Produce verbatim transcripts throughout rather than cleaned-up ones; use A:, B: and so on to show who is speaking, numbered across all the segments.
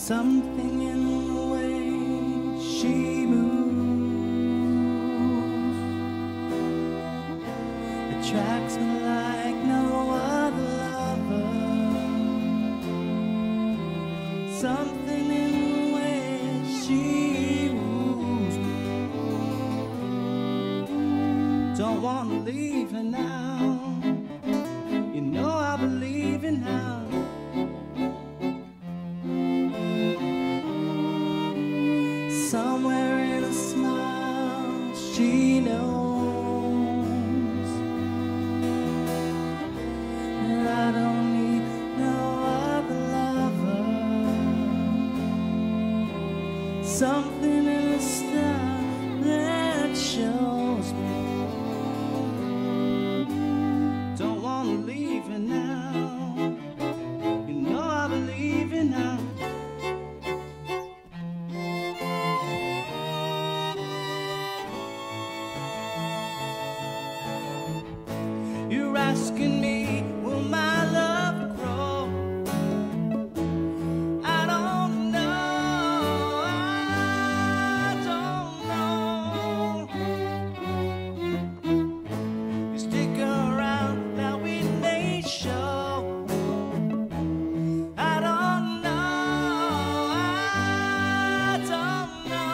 A: Something in the way she moves attracts me like no other lover. Something in the way she moves. Don't want to leave her now. You know I believe in her. Somewhere in a smile she knows that I don't need no other lover. Something in the style that shows me. Don't want to leave her now. You know I believe in her. You're asking me, will my love grow? I don't know, I don't know. You stick around, now we may show. I don't know, I don't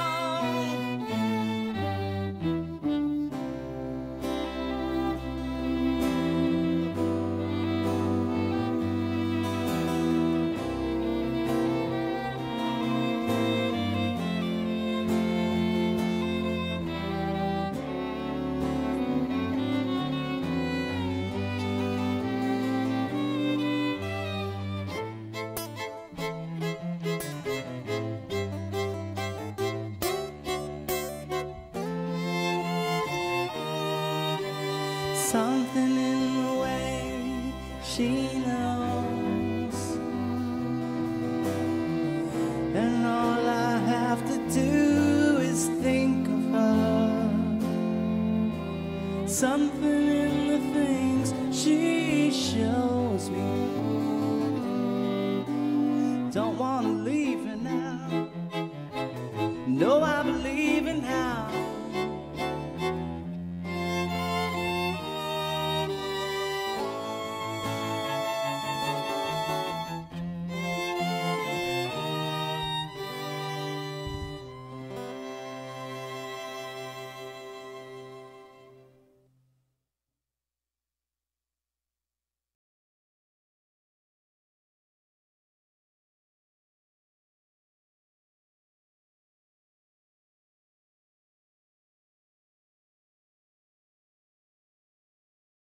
A: something in the way she knows, and all I have to do is think of her. Something in the things she shows me. Don't want to leave her now. No, I believe